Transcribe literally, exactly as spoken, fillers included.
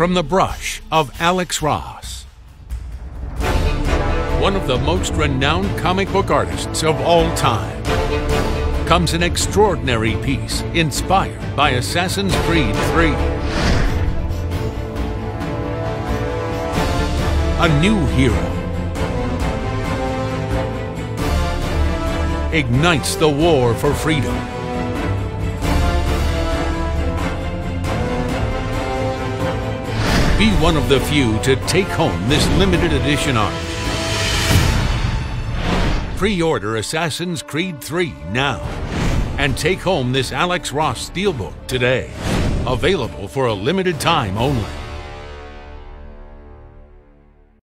from the brush of Alex Ross, one of the most renowned comic book artists of all time, comes an extraordinary piece inspired by Assassin's Creed three. A new hero ignites the war for freedom. Be one of the few to take home this limited edition art. Pre-order Assassin's Creed three now and take home this Alex Ross Steelbook today. Available for a limited time only.